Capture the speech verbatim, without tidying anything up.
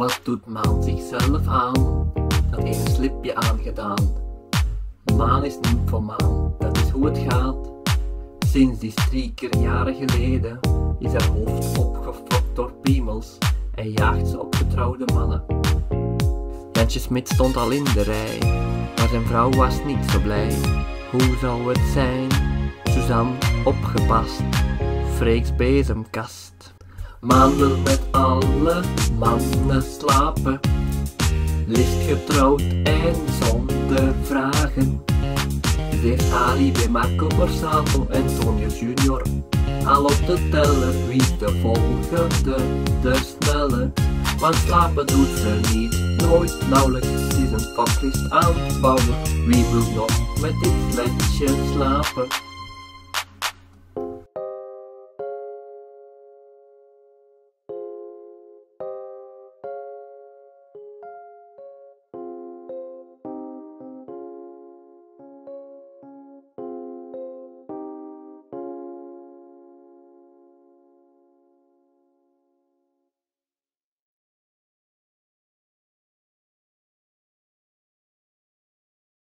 Wat doet Maan zichzelf aan? Dat ene slipje aangedaan. Maan is niet voor Maan, dat is hoe het gaat. Sinds die strieker jaren geleden is haar hoofd opgefokt door piemels en jaagt ze op getrouwde mannen. Jantje Smit stond al in de rij, maar zijn vrouw was niet zo blij. Hoe zou het zijn? Suzanne opgepast, Freek's bezemkast. Maan wil met alle mannen slapen, liefst getrouwd en zonder vragen. Ze heeft Ali bij Marco Borsato en Tonio Junior al op de teller. Wie is de volgende, de snelle? Want slapen doet ze niet, nooit, nauwelijks. Het is een vaklist aan het bouwen. Wie wil nog met dit flesje slapen?